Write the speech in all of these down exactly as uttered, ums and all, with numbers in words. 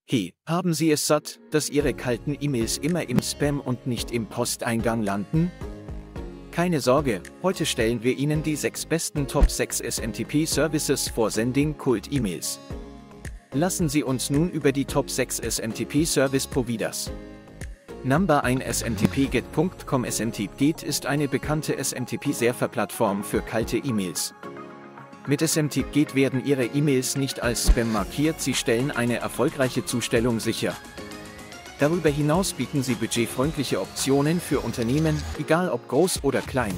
Hey, haben Sie es satt, dass Ihre kalten E-Mails immer im Spam und nicht im Posteingang landen? Keine Sorge, heute stellen wir Ihnen die sechs besten Top sechs S M T P-Services for Sending Cold E-Mails. Lassen Sie uns nun über die Top sechs S M T P-Service Providers. Number eins S M T P Get Punkt com S M T P Get ist eine bekannte S M T P-Serverplattform für kalte E-Mails. Mit S M T P Get werden Ihre E-Mails nicht als Spam markiert, sie stellen eine erfolgreiche Zustellung sicher. Darüber hinaus bieten sie budgetfreundliche Optionen für Unternehmen, egal ob groß oder klein.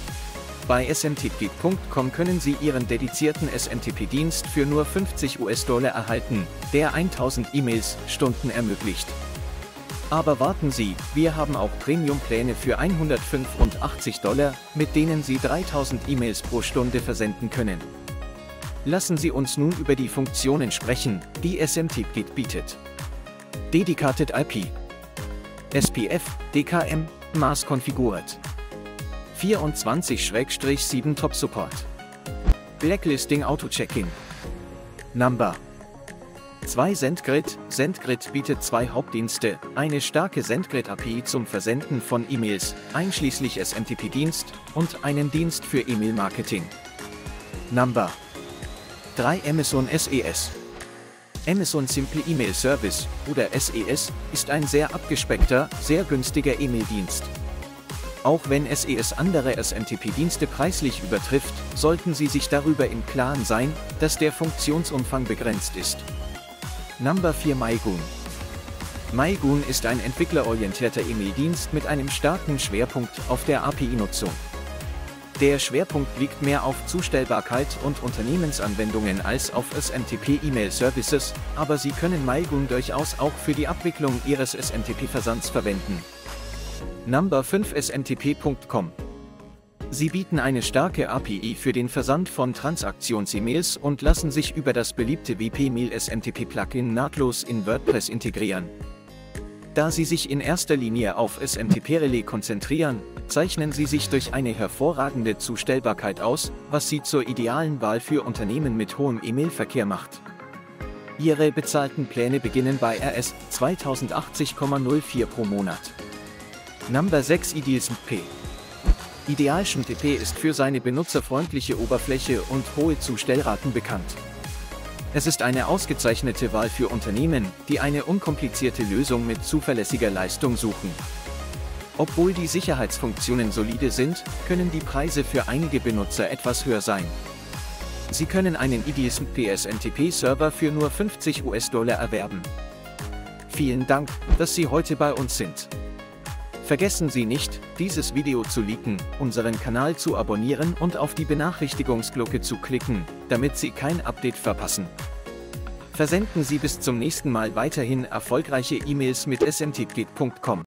Bei S M T P Get Punkt com können Sie Ihren dedizierten S M T P-Dienst für nur fünfzig US-Dollar erhalten, der tausend E-Mails Stunden ermöglicht. Aber warten Sie, wir haben auch Premium-Pläne für hundertfünfundachtzig Dollar, mit denen Sie dreitausend E-Mails pro Stunde versenden können. Lassen Sie uns nun über die Funktionen sprechen, die S M T P Get bietet. Dedicated I P, S P F, D K M, Maß konfiguriert. vierundzwanzig sieben Top Support. Blacklisting Auto-Checking. Number zwei SendGrid. SendGrid bietet zwei Hauptdienste, eine starke SendGrid A P I zum Versenden von E-Mails, einschließlich S M T P-Dienst, und einen Dienst für E-Mail-Marketing. Number drei Amazon S E S. Amazon Simple Email Service, oder S E S, ist ein sehr abgespeckter, sehr günstiger E-Mail-Dienst. Auch wenn S E S andere S M T P-Dienste preislich übertrifft, sollten Sie sich darüber im Klaren sein, dass der Funktionsumfang begrenzt ist. Number vier MyGoon. MyGoon ist ein entwicklerorientierter E-Mail-Dienst mit einem starken Schwerpunkt auf der A P I-Nutzung. Der Schwerpunkt liegt mehr auf Zustellbarkeit und Unternehmensanwendungen als auf S M T P-E-Mail-Services, aber Sie können MyGoon durchaus auch für die Abwicklung Ihres S M T P-Versands verwenden. Number fünf S M T P Punkt com. Sie bieten eine starke A P I für den Versand von Transaktions-E-Mails und lassen sich über das beliebte W P-Mail S M T P-Plugin nahtlos in WordPress integrieren. Da Sie sich in erster Linie auf S M T P-Relais konzentrieren, zeichnen Sie sich durch eine hervorragende Zustellbarkeit aus, was Sie zur idealen Wahl für Unternehmen mit hohem E-Mail-Verkehr macht. Ihre bezahlten Pläne beginnen bei R S zweitausendachtzig Komma null vier pro Monat. Number sechs IdealSMTP. IdealSMTP ist für seine benutzerfreundliche Oberfläche und hohe Zustellraten bekannt. Es ist eine ausgezeichnete Wahl für Unternehmen, die eine unkomplizierte Lösung mit zuverlässiger Leistung suchen. Obwohl die Sicherheitsfunktionen solide sind, können die Preise für einige Benutzer etwas höher sein. Sie können einen IdealSMTP S M T P-Server für nur fünfzig US-Dollar erwerben. Vielen Dank, dass Sie heute bei uns sind. Vergessen Sie nicht, dieses Video zu liken, unseren Kanal zu abonnieren und auf die Benachrichtigungsglocke zu klicken, damit Sie kein Update verpassen. Versenden Sie bis zum nächsten Mal weiterhin erfolgreiche E-Mails mit S M T P Get Punkt com.